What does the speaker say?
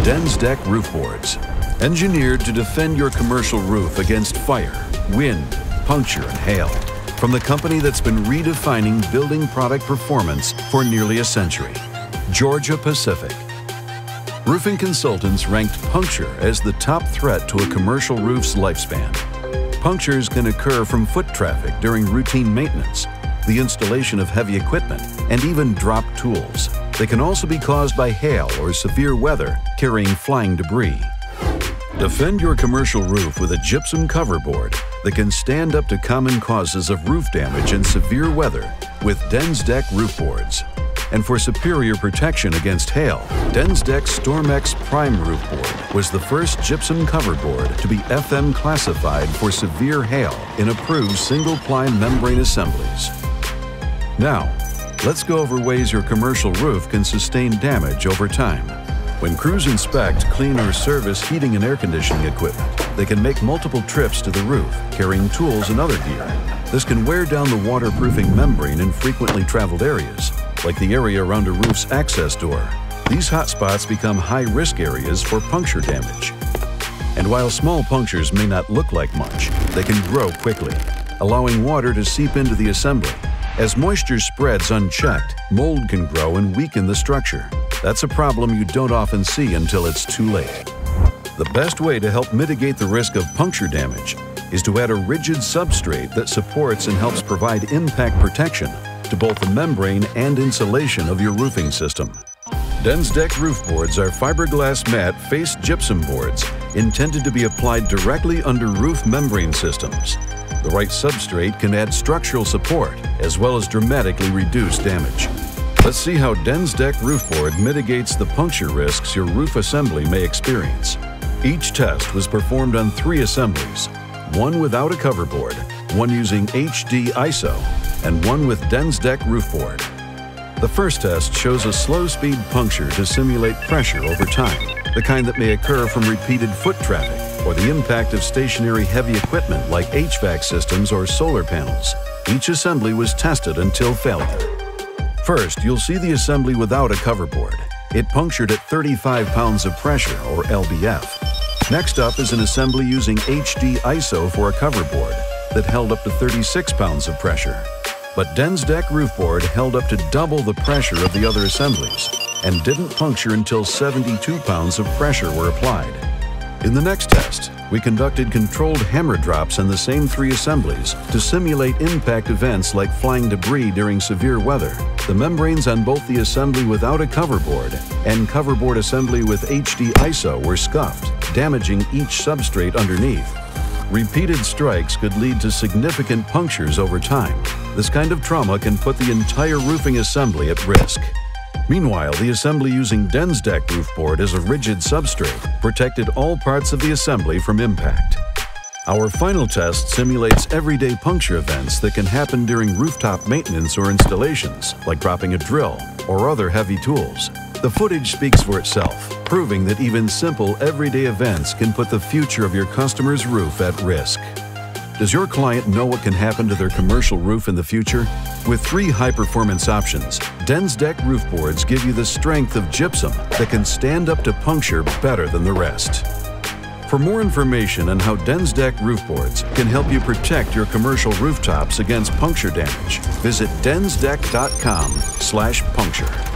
DensDeck Roof Boards. Engineered to defend your commercial roof against fire, wind, puncture, and hail. From the company that's been redefining building product performance for nearly a century, Georgia Pacific. Roofing consultants ranked puncture as the top threat to a commercial roof's lifespan. Punctures can occur from foot traffic during routine maintenance, the installation of heavy equipment, and even dropped tools. They can also be caused by hail or severe weather carrying flying debris. Defend your commercial roof with a gypsum cover board that can stand up to common causes of roof damage and severe weather with DensDeck Roof Boards. And for superior protection against hail, DensDeck StormX Prime Roof Board was the first gypsum cover board to be FM classified for severe hail in approved single-ply membrane assemblies. Now, let's go over ways your commercial roof can sustain damage over time. When crews inspect, clean, or service heating and air conditioning equipment, they can make multiple trips to the roof, carrying tools and other gear. This can wear down the waterproofing membrane in frequently traveled areas, like the area around a roof's access door. These hot spots become high-risk areas for puncture damage. And while small punctures may not look like much, they can grow quickly, allowing water to seep into the assembly. As moisture spreads unchecked, mold can grow and weaken the structure. That's a problem you don't often see until it's too late. The best way to help mitigate the risk of puncture damage is to add a rigid substrate that supports and helps provide impact protection to both the membrane and insulation of your roofing system. DensDeck Roof Boards are fiberglass matte faced gypsum boards intended to be applied directly under roof membrane systems. The right substrate can add structural support as well as dramatically reduce damage. Let's see how DensDeck Roof Board mitigates the puncture risks your roof assembly may experience. Each test was performed on 3 assemblies, one without a cover board, one using HD ISO, and one with DensDeck Roof Board. The first test shows a slow-speed puncture to simulate pressure over time, the kind that may occur from repeated foot traffic or the impact of stationary heavy equipment like HVAC systems or solar panels. Each assembly was tested until failure. First, you'll see the assembly without a cover board. It punctured at 35 pounds of pressure, or LBF. Next up is an assembly using HD ISO for a cover board that held up to 36 pounds of pressure. But DensDeck Roof Board held up to double the pressure of the other assemblies and didn't puncture until 72 pounds of pressure were applied. In the next test, we conducted controlled hammer drops in the same 3 assemblies to simulate impact events like flying debris during severe weather. The membranes on both the assembly without a cover board and cover board assembly with HD ISO were scuffed, damaging each substrate underneath. Repeated strikes could lead to significant punctures over time. This kind of trauma can put the entire roofing assembly at risk. Meanwhile, the assembly using DensDeck Roof Board as a rigid substrate protected all parts of the assembly from impact. Our final test simulates everyday puncture events that can happen during rooftop maintenance or installations, like dropping a drill or other heavy tools. The footage speaks for itself, proving that even simple everyday events can put the future of your customer's roof at risk. Does your client know what can happen to their commercial roof in the future? With 3 high-performance options, DensDeck Roof Boards give you the strength of gypsum that can stand up to puncture better than the rest. For more information on how DensDeck Roof Boards can help you protect your commercial rooftops against puncture damage, visit densdeck.com/puncture.